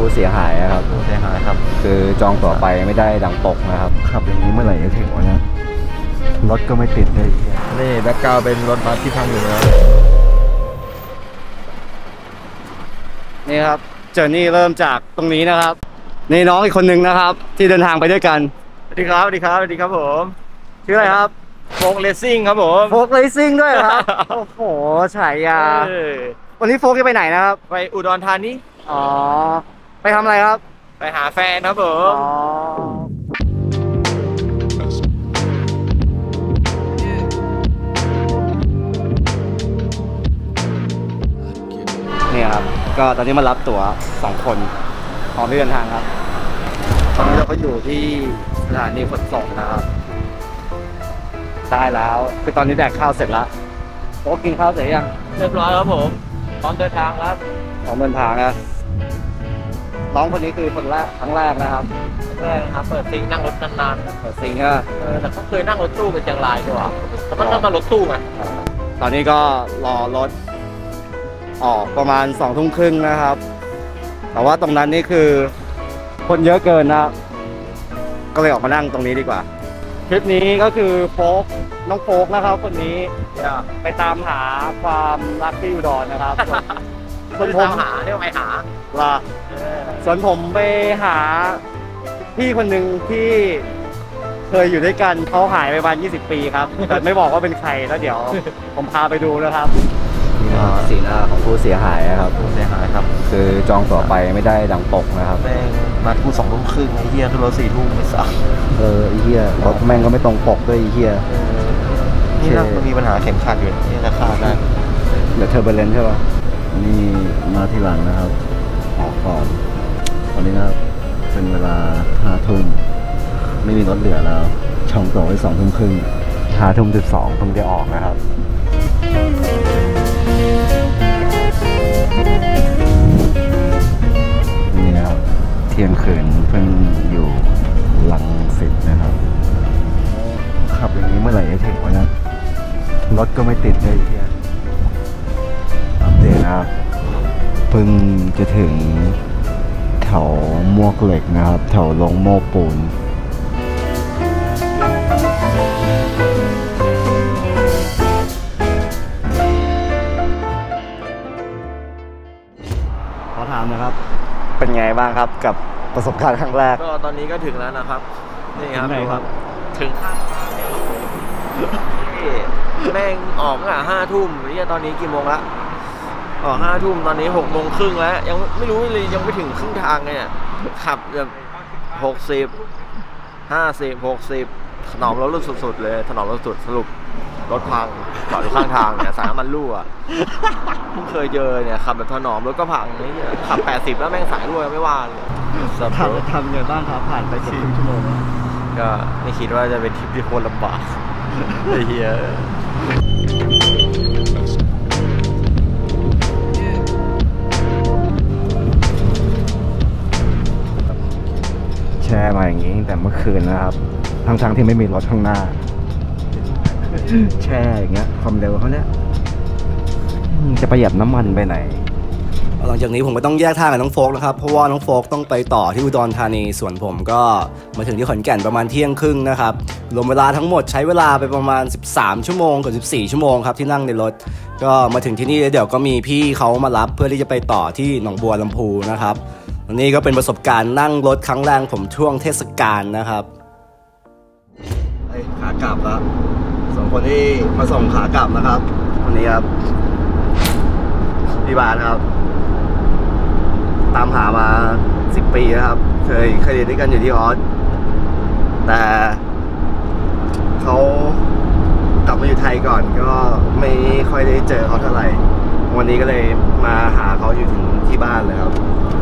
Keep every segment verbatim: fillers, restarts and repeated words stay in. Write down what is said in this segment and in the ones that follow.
ผู้เสียหายครับผู้เสียหายครับคือจองตั๋วไปไม่ได้ดังปกนะครับขับอย่างนี้เมื่อไหร่จะถึงวะเนี่ยรถก็ไม่ติดเลยนี่แบ็คกราวด์เป็นรถบัสที่พังอยู่แล้วนี่ครับเจอร์นี่เริ่มจากตรงนี้นะครับนี่น้องอีกคนนึงนะครับที่เดินทางไปด้วยกันสวัสดีครับสวัสดีครับสวัสดีครับผมชื่ออะไรครับโฟกเลสซิ่งครับผมโฟกเลสซิ่งด้วยครับโอ้โหฉายาวันนี้โฟกจะไปไหนนะครับไปอุดรธานีอ๋อไปทำอะไรครับไปหาแฟนครับผมอ๋อนี่ครับก็ตอนนี้มารับตั๋วสองคนพร้อมที่เดินทางครับตอนนี้เราก็อยู่ที่สถานีขนส่งนะครับได้แล้วคือตอนนี้แดกข้าวเสร็จแล้วโอ้กินข้าวเสร็จยังเรียบร้อยครับผมพร้อมเดินทางครับพร้อมเดินทางนะน้องคนนี้คือคนแรกครั้งแรกนะครับแรกครับเปิดซิงนั่งรถนานๆเปิดซิงอะเออแต่เขาเคยนั่งรถตู้เป็นเชียงรายด้วยแต่มันต้องมารถตู้ไงตอนนี้ก็รอรถออกประมาณสองทุ่มครึ่งนะครับแต่ว่าตรงนั้นนี่คือคนเยอะเกินนะก็เลยออกมานั่งตรงนี้ดีกว่าคลิปนี้ก็คือโฟกน้องโฟกนะครับคนนี้ไปตามหาความรักที่อุดรนะครับส่วนผมหาเรียกไปหาล่ะส่วนผมไปหาพี่คนหนึ่งที่เคยอยู่ด้วยกันเขาหายไปประมาณยี่สิบปีครับแต่ไม่บอกว่าเป็นใครแล้วเดี๋ยวผมพาไปดูนะครับสีหน้าของผู้เสียหายครับผู้เสียหายครับคือจองตั๋วไปไม่ได้ดังปกนะครับแม่งมาทุ่มสองทุ่มครึ่งไอ้เหี้ยคือรถสี่ทุ่มไม่สายเออไอ้เหี้ยรถแม่งก็ไม่ตรงปกด้วยไอ้เหี้ยนี่นะมันมีปัญหาเข็มขัดอยู่นี่จะขาดได้เดี๋ยวเทอร์เบเลนใช่ป่ะนี่มาทีหลังนะครับออกก่อนตอนนี้นะครับเป็นเวลาห้าทุ่มไม่มีรถเหลือแล้วจองตั๋วไว้สองทุ่มครึ่งห้าทุ่มสิบสองเพิ่งจะออกนะครับนี่นะครับเที่ยงคืนเพิ่งอยู่ลังสิตนะครับขับอย่างนี้เมื่อไหร่จะถึงวะนะรถก็ไม่ติดเลยเที่ยอัปเดตนะครับเพิ่งจะถึงแถวมวกเหล็กนะครับแถวลงโม่ปูนขอถามนะครับเป็นไงบ้างครับกับประสบการณ์ครั้งแรกก็ตอนนี้ก็ถึงแล้วนะครับนี่ครับดูครับถึงข้างแม่งออกอ่ะห้าทุ่มนี่ตอนนี้กี่โมงละออกห้าทุ่มตอนนี้หกโมงครึ่งแล้วยังไม่รู้เลยยังไม่ถึงครึ่งทางเลยขับแบบหกสิบห้าสิบหกสิบถนอมรถรุ่นสุดๆเลยถนอมรถสุดสรุปรถพังจอดอยู่ข้างทางเนี่ยสายน้ำมันรั่วเพิ่งเคยเจอเนี่ยขับแบบถนอมรถก็พังนี่ขับแปดสิบแล้วแม่งสายรั่วไม่ว่าเลยทำทำไงบ้างครับผ่านไปสี่ชั่วโมงก็ไม่คิดว่าจะเป็นทริปที่โคตรลำบากไอ้เหี้ยแช่มาอย่างนี้แต่เมื่อคืนนะครับทั้งๆที่ไม่มีรถข้างหน้าแช่อย่างเงี้ยความเร็วเขาเนี่ยจะประหยัดน้ำมันไปไหนหลังจากนี้ผมก็ต้องแยกทางกับน้องโฟกนะครับเพราะว่าน้องโฟกต้องไปต่อที่อุดรธานีส่วนผมก็มาถึงที่ขอนแก่นประมาณเที่ยงครึ่งนะครับรวมเวลาทั้งหมดใช้เวลาไปประมาณสิบสามชั่วโมงกับสิบสี่ชั่วโมงครับที่นั่งในรถก็มาถึงที่นี่เดี๋ยวก็มีพี่เขามารับเพื่อที่จะไปต่อที่หนองบัวลำพูนะครับอันนี้ก็เป็นประสบการณ์นั่งรถครั้งแรกผมช่วงเทศกาลนะครับขากลับแล้วสองคนที่มาส่งขากลับนะครับคนนี้ครับพี่บาสครับตามหามาสิบปีนะครับเคยเคยเรียนด้วยกันอยู่ที่ออสแต่เขากลับมาอยู่ไทยก่อนก็ไม่ค่อยได้เจอเขาเท่าไหร่วันนี้ก็เลยมาหาเขาอยู่ถึงที่บ้านเลยครับ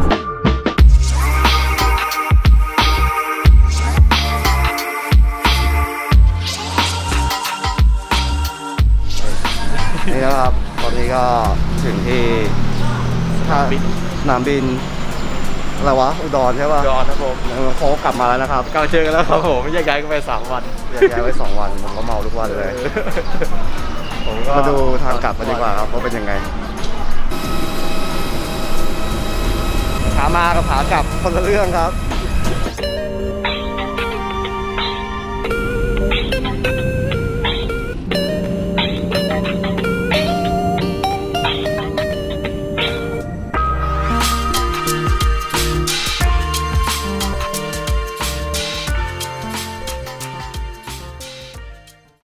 นี่นะครับตอนนี้ก็ถึงที่สนามบินอะไรวะอุดรใช่ป่ะอุดรครับผมเขากลับมาแล้วนะครับกำลังเจอกันแล้วครับผมแยกย้ายกันไปสามวันแยกย้ายไปสองวันผมก็เมาทุกวันเลยผมก็มาดูทางกลับมาดีกว่าครับว่าเป็นยังไงทขามากับขากลับคนละเรื่องครับ